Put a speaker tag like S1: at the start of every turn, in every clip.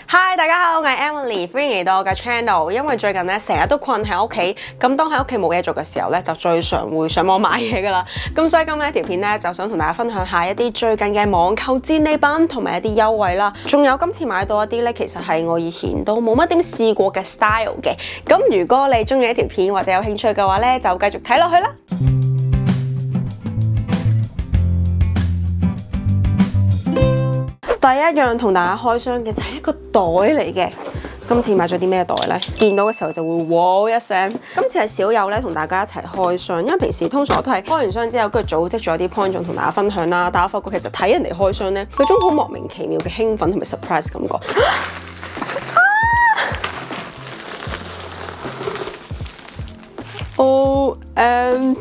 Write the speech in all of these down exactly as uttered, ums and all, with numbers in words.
S1: Hi， 大家好，我係 Emily， 歡迎嚟到我嘅 channel。因為最近咧成日都困喺屋企，咁當喺屋企冇嘢做嘅時候咧，就最常會上網買嘢噶啦。咁所以今日一條片咧，就想同大家分享下一啲最近嘅網購戰利品同埋一啲優惠啦。仲有今次買到一啲咧，其實係我以前都冇乜點試過嘅 style 嘅。咁如果你中意呢條片或者有興趣嘅話咧，就繼續睇落去啦。第一樣同大家開箱嘅就係一個袋嚟嘅。今次買咗啲咩袋呢？見到嘅時候就會哇一聲。今次係小友咧同大家一齊開箱，因為平時通常我都係開完箱之後，跟住組織咗啲 point 仲同大家分享啦。但我發覺其實睇人哋開箱咧，嗰種好莫名其妙嘅興奮同埋 surprise 感覺。O M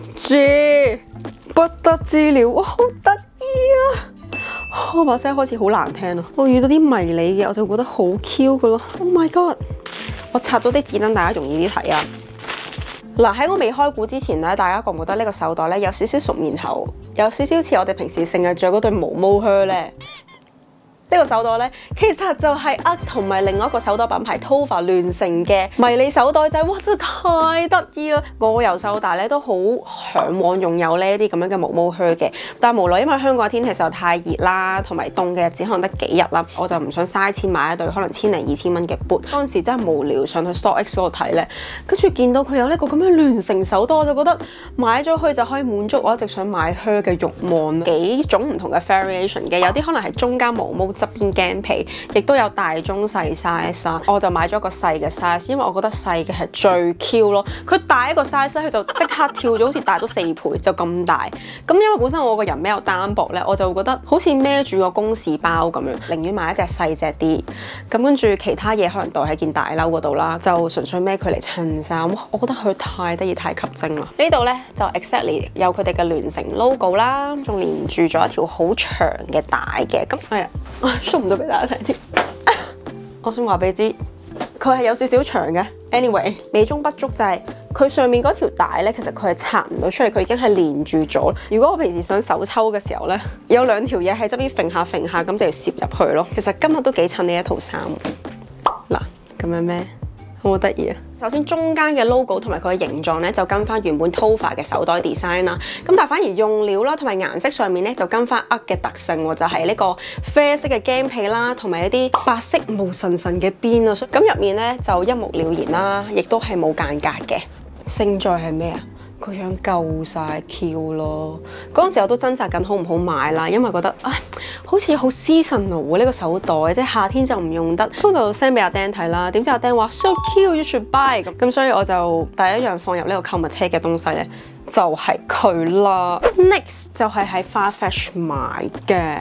S1: G， 不得之了，哇，好得意啊！我把聲開始好難聽啊！我遇到啲迷你嘅，我就覺得好 Q 噶咯。Oh my god！ 我拆咗啲紙等大家容易啲睇啊！嗱，喺我未開估之前咧，大家覺唔覺得呢個手袋咧有少少熟面頭，有少少似我哋平時成日着嗰對毛毛靴咧？呢個手袋咧，其實就係 U G G 同埋另外一個手袋品牌 Tova 聯成嘅迷你手袋仔，哇！真係太得意啦！我由細到大咧都好嚮往擁有呢一啲咁樣嘅毛毛靴嘅，但係無奈因為香港嘅天氣實在太熱啦，同埋凍嘅日子可能得幾日啦，我就唔想嘥錢買一對可能千零二千蚊嘅 boot。嗰陣時真係無聊上去 StockX 嗰度睇咧，跟住見到佢有呢個咁樣聯成手袋，我就覺得買咗佢就可以滿足我一直想買靴嘅慾望。幾種唔同嘅 variation 嘅，有啲可能係中間毛毛側邊鏡皮，亦都有大中細 size， 我就買咗個細嘅 size， 因為我覺得細嘅係最 Q 咯。佢大一個 size 佢就即刻跳咗，好似大咗四倍，就咁大。咁因為本身我個人比較單薄咧，我就覺得好似孭住個公事包咁樣，寧願買一隻細隻啲。咁跟住其他嘢可能袋喺件大褸嗰度啦，就純粹孭佢嚟襯衫。我覺得佢太得意太吸睛啦。呢度咧就 exactly 有佢哋嘅聯成 logo 啦，仲連住咗一條好長嘅帶嘅。咁係啊。show 唔到俾大家睇添，我想話俾你知，佢係有少少長嘅。Anyway， 美中不足就係佢上面嗰條帶咧，其實佢係拆唔到出嚟，佢已經係連住咗。如果我平時想手抽嘅時候咧，有兩條嘢喺側邊揈下揈下，咁就要攝入去咯。其實今日都幾襯呢一套衫。嗱，咁樣咩？好得意啊！首先中間嘅 logo 同埋佢嘅形狀咧，就跟翻原本 Tova 嘅手袋 design 啦。咁但係反而用料啦同埋顏色上面咧，就跟翻 U G G 嘅特性喎，就係呢個啡色嘅鏡皮啦，同埋一啲白色毛神神嘅邊啊。咁入面咧就一目了然啦，亦都係冇間隔嘅。勝在係咩啊？個樣夠晒 Q 咯！嗰陣時我都掙扎緊好唔好買啦，因為覺得唉，好似好 seasonal 呢個手袋，即係夏天就唔用得。咁就 send 俾阿 Dan 睇啦，點知阿 Dan 話 so cute，you should buy 咁。咁所以我就第一樣放入呢個購物車嘅東西咧，就係佢啦。Next 就係喺 Farfetch 買嘅。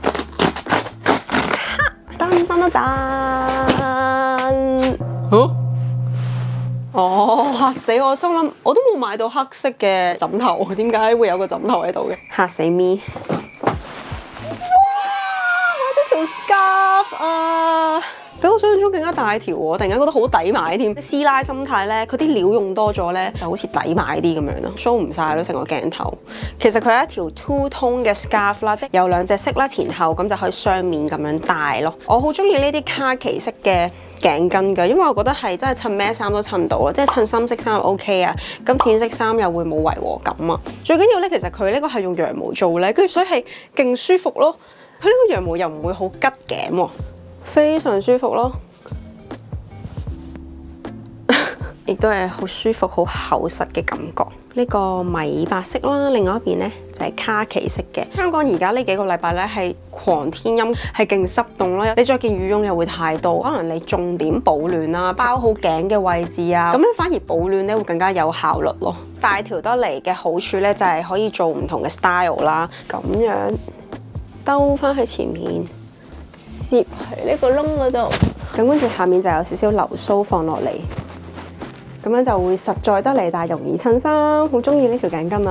S1: 噔噔噔噔！huh? 哦，嚇死我！我心諗我都冇買到黑色嘅枕頭，點解會有個枕頭喺度嘅？嚇死 me！ 哇，買咗條 scarf 啊！比我想象中更加大條喎，突然間覺得好抵買添。師奶心態咧，佢啲料用多咗咧，就好似抵買啲咁樣咯，show 唔晒咯成個鏡頭。其實佢係一條 two tone 嘅 scarf 啦，即係有兩隻色啦，前後咁就可以雙面咁樣戴咯。我好中意呢啲卡其色嘅頸巾㗎，因為我覺得係真係襯咩衫都襯到啊，即係襯深色衫又 OK 啊，咁淺色衫又會冇違和感啊。最緊要咧，其實佢呢個係用羊毛做咧，跟住所以係勁舒服咯。佢呢個羊毛又唔會好拮頸喎。非常舒服咯，亦都係好舒服、好厚實嘅感覺。呢個米白色啦，另外一邊咧就係卡其色嘅。香港而家呢幾個禮拜咧係狂天陰，係勁濕凍咯。你着件羽絨又會太多，可能你重點保暖啦，包好頸嘅位置啊，咁樣反而保暖咧會更加有效率咯。大條得嚟嘅好處咧就係可以做唔同嘅 style 啦，咁樣兜翻去前面。攝喺呢個窿嗰度，咁跟住下面就有少少流蘇放落嚟，咁樣就會實在得嚟，但係容易襯衫。好中意呢條頸巾啊！今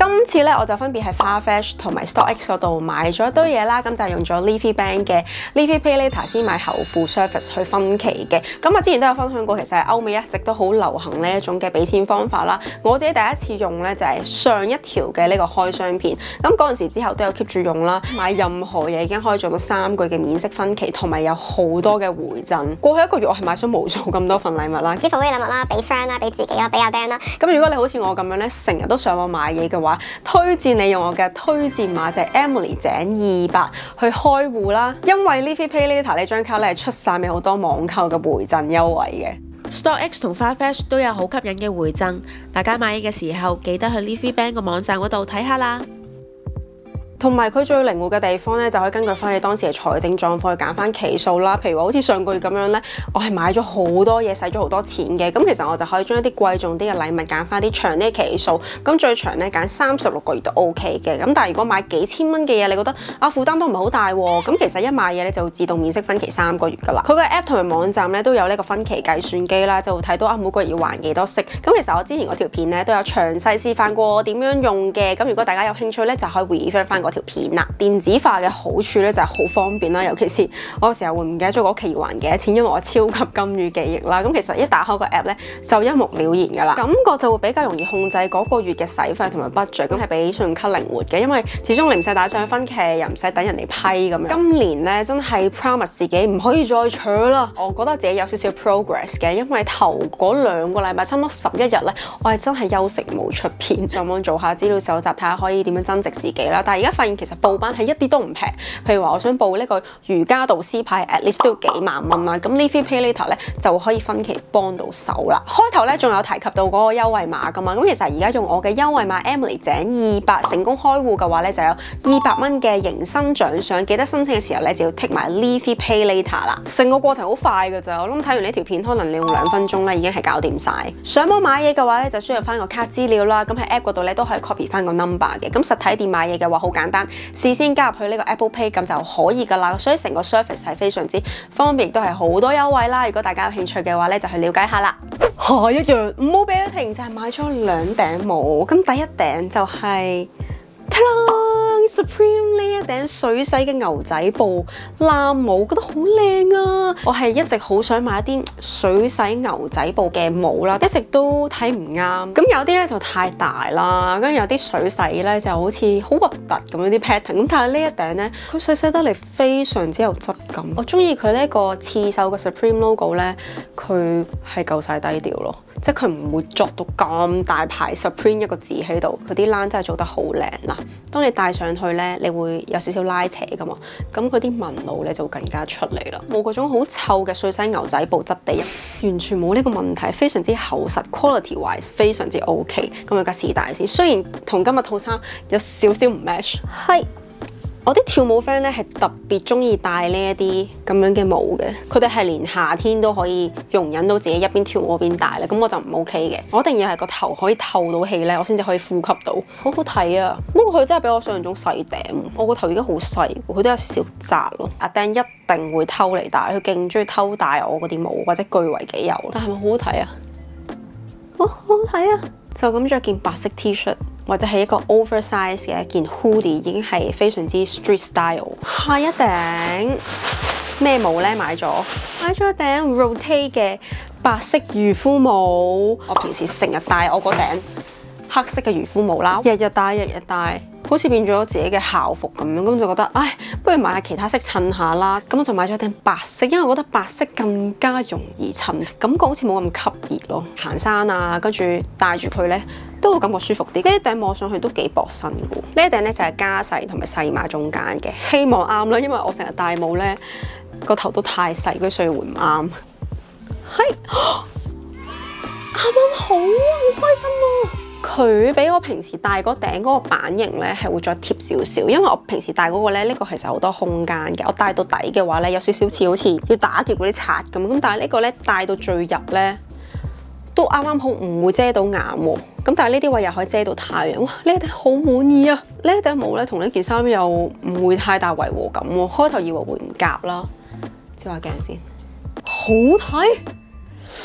S1: 今次咧我就分別喺 Farfetch 同埋 StockX 嗰度買咗一堆嘢啦，咁就係用咗 Livi Bank 嘅 Livi Pay Later 先買後付 service 去分期嘅。咁啊之前都有分享過，其實喺歐美一直都好流行呢一種嘅俾錢方法啦。我自己第一次用咧就係上一條嘅呢個開箱片，咁嗰陣時之後都有 keep 住用啦。買任何嘢已經可以做到三個月嘅免息分期，同埋有好多嘅回贈。過去一個月我係買咗無數咁多份禮物啦，
S2: 啲好嘅禮物啦，俾 friend 啦，俾自己啦，俾阿 Dan 啦。
S1: 咁如果你好似我咁樣咧，成日都上網買嘢嘅話，推薦你用我嘅推薦碼就係 Emily 井二百去開戶啦。因為 Livi Pay Later 呢張卡咧係出晒俾好多網購嘅回贈優惠嘅。
S3: StockX 同 Farfetch 都有好吸引嘅回贈，大家買嘢嘅時候記得去 Livi Bank 個網站嗰度睇下啦。
S1: 同埋佢最靈活嘅地方咧，就可以根據翻你當時嘅財政狀況去揀翻期數啦。譬如話好似上個月咁樣咧，我係買咗好多嘢，使咗好多錢嘅。咁其實我就可以將一啲貴重啲嘅禮物揀翻啲長啲嘅期數。咁最長咧揀三十六個月都 OK 嘅。咁但係如果買幾千蚊嘅嘢，你覺得啊負擔都唔係好大喎。咁其實一買嘢咧就會自動免息分期三個月㗎啦。佢個 app 同埋網站咧都有呢個分期計算機啦，就會睇到啊每個月要還幾多息。咁其實我之前嗰條片咧都有詳細示範過我點樣用嘅。咁如果大家有興趣咧，就可以 refer 翻嗰條片啦。電子化嘅好處咧就係好方便啦，尤其是我有時候會唔記得咗嗰期要還幾多錢，因為我超級金魚記憶啦。咁其實一打開個 app 咧就一目了然㗎啦，感覺就會比較容易控制嗰個月嘅使費同埋 budget， 咁係比信用卡靈活嘅，因為始終你唔使打上分期，又唔使等人哋批咁樣。今年咧真係 promise 自己唔可以再搶啦，我覺得自己有少少 progress 嘅，因為頭嗰兩個禮拜差唔多十一日咧，我係真係休息冇出片，上網做下資料搜集，睇下可以點樣增值自己啦。但係而家發現其實報班係一啲都唔平，譬如話我想報呢個瑜伽導師牌 at least 都要幾萬蚊啦，咁 Livi Pay Later 咧就可以分期幫到手啦。開頭咧仲有提及到嗰個優惠碼噶嘛，咁其實而家用我嘅優惠碼 Emily 井二百成功開戶嘅話咧，就有二百蚊嘅迎新獎賞，記得申請嘅時候咧就要 tick 埋 Livi Pay Later 啦。成個過程好快㗎咋，我諗睇完呢條片可能你用兩分鐘咧已經係搞掂晒。上網買嘢嘅話咧就需要翻個卡資料啦，咁喺 app 嗰度咧都可以 copy 翻個 number 嘅。咁實體店買嘢嘅話好簡單，事先加入去呢個 Apple Pay 咁就可以㗎啦，所以成個 service 係非常之方便，亦都係好多優惠啦。如果大家有興趣嘅話咧，就去了解下啦。下一樣唔好俾佢停，就係買咗兩頂帽。咁第一頂就係、是、Supreme 呢一頂水洗嘅牛仔布藍帽，覺得好靚啊！我係一直好想買一啲水洗牛仔布嘅帽啦，一直都睇唔啱。咁有啲咧就太大啦，跟住有啲水洗咧就好似好核突咁樣啲 pattern。咁但係呢一頂咧，佢水洗得嚟非常之有質感。我中意佢呢個刺繡嘅 Supreme logo 咧，佢係夠晒低調咯。即係佢唔會作到咁大排 Supreme 一個字喺度，佢啲冷真係做得好靚啦。當你戴上去咧，你會有少少拉扯噶嘛，咁佢啲紋路咧就會更加出嚟啦。冇嗰種好臭嘅水洗牛仔布質地，完全冇呢個問題，非常之厚實 ，quality wise 非常之 OK。咁我而家試戴先，雖然同今日套衫有少少唔 match，係。我啲跳舞 friend 咧係特別中意戴呢一啲咁樣嘅帽嘅，佢哋係連夏天都可以容忍到自己一邊跳舞一邊戴咧，咁我就唔 OK 嘅。我一定要係個頭可以透到氣咧，我先至可以呼吸到，好好睇啊！不過佢真係比我想象中細頂，我個頭已經好細，佢都有少少窄咯。阿 Dan 一定會偷嚟戴，佢勁中意偷戴我嗰啲帽或者據為己有。但係咪好好睇啊？好好睇啊！就咁着件白色 T 恤。或者係一個 oversize 嘅一件 hoodie 已經係非常之 street style。下一頂咩帽咧？買咗買咗一頂 Rotate 嘅白色漁夫帽。我平時成日戴我嗰頂黑色嘅漁夫帽啦，日日戴日日戴，好似變咗自己嘅校服咁樣。咁就覺得唉，不如買下其他色襯下啦。咁我就買咗一頂白色，因為我覺得白色更加容易襯，感覺好似冇咁吸熱咯。行山啊，跟住戴住佢咧，都會感覺舒服啲。呢一頂摸上去都幾薄身嘅。呢一頂咧就係加細同埋細碼中間嘅，希望啱啦。因為我成日戴帽咧，個頭都太細，所以會唔啱。係啱啱好啊，好開心啊！佢比我平時戴嗰頂嗰個版型咧係會再貼少少，因為我平時戴嗰個咧呢、呢個其實好多空間嘅，我戴到底嘅話咧有少少似好似要打結嗰啲刷咁，咁但係呢個咧戴到最入咧都啱啱好，唔會遮到眼喎。咁但係呢啲位又可以遮到太陽，哇！呢一頂好滿意啊！呢一頂帽咧同呢件衫又唔會太大違和感喎。開頭以為會唔夾啦，照下鏡先，好睇。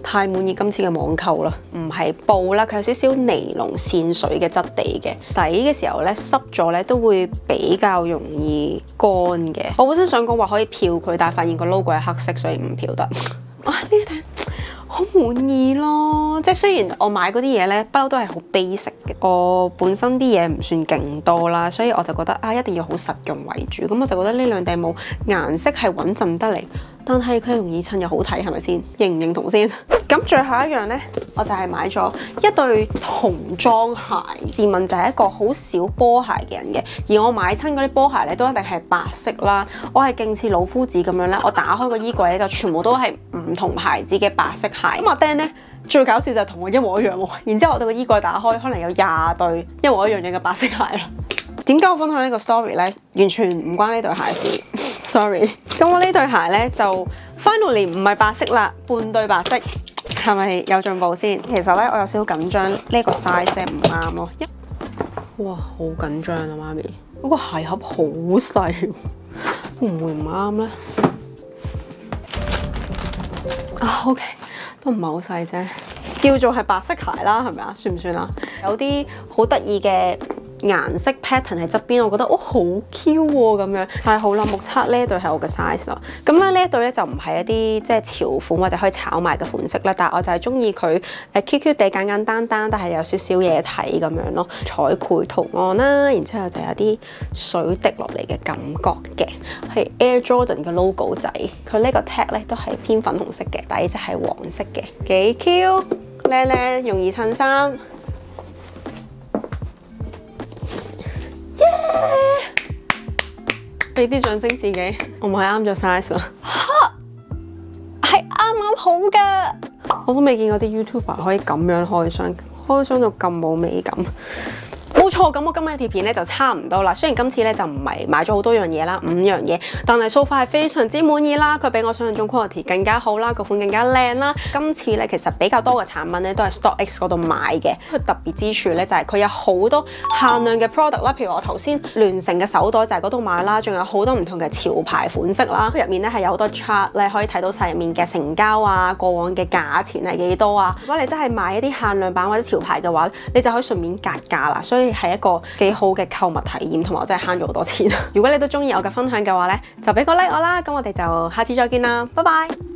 S1: 太滿意今次嘅網購啦，唔係布啦，佢有少少尼龍線水嘅質地嘅，洗嘅時候咧濕咗咧都會比較容易乾嘅。我本身想講話可以漂佢，但係發現個 logo 係黑色，所以唔漂得。啊，呢頂好滿意咯，即係雖然我買嗰啲嘢咧不嬲都係好 basic 嘅，我本身啲嘢唔算勁多啦，所以我就覺得啊一定要好實用為主，咁我就覺得呢兩頂帽顏色係穩陣得嚟，但係佢容易襯又好睇，係咪先？認唔認同先？咁最後一樣呢，我就係買咗一對童裝鞋。自問就係一個好少波鞋嘅人嘅，而我買親嗰啲波鞋咧都一定係白色啦。我係勁似老夫子咁樣咧，我打開個衣櫃咧就全部都係唔同牌子嘅白色鞋。咁阿 Dan 咧最搞笑就係同我一模一樣喎。然之後我哋個衣櫃打開，可能有廿對一模一樣樣嘅白色鞋啦。點解我分享呢個 story 咧？完全唔關呢對鞋事。Sorry。咁我呢對鞋咧就 finally 唔係白色啦，半對白色。係咪有進步先？其實咧，我有少少緊張，呢個 size 唔啱咯。哇，好緊張啊，媽咪！嗰個鞋盒好細，會唔會唔啱咧？啊 ，OK， 都唔係好細啫，叫做係白色鞋啦，係咪啊？算唔算啊？有啲好得意嘅顏色 pattern 喺側邊，我覺得哦好 Q 喎咁樣。但係好啦，目測呢一對係我嘅 size 啦。咁咧呢一對咧就唔係一啲即係潮款或者可以炒賣嘅款式啦，但係我就係中意佢誒 Q Q 地簡簡單單，但係有少少嘢睇咁樣咯。彩繪圖案啦，然之後就有啲水滴落嚟嘅感覺嘅，係 Air Jordan 嘅 logo 仔。佢呢個 tag 咧都係偏粉紅色嘅，底就係黃色嘅，幾 Q 靚靚，容易襯衫。俾啲掌聲自己，我唔係啱咗 size 啦，係啱啱好㗎。我都未見過啲 YouTuber 可以咁樣開箱，開箱到咁冇美感。冇錯，咁我今日條片咧就差唔多啦。雖然今次咧就唔係買咗好多樣嘢啦，五樣嘢，但係 so far 係非常之滿意啦。佢比我想象中 quality 更加好啦，個款更加靚啦。今次咧其實比較多嘅產品咧都係 StockX 嗰度買嘅。佢特別之處咧就係佢有好多限量嘅 product 啦，譬如我頭先聯成嘅手袋就係嗰度買啦，仲有好多唔同嘅潮牌款式啦。入面咧係有好多 chart 咧可以睇到晒入面嘅成交啊，過往嘅價錢係幾多啊。如果你真係買一啲限量版或者潮牌嘅話，你就可以順便格價啦。所以係一個幾好嘅購物體驗，同埋我真係慳咗好多錢。如果你都中意我嘅分享嘅話咧，就俾個 like 我啦。咁我哋就下次再見啦，拜拜。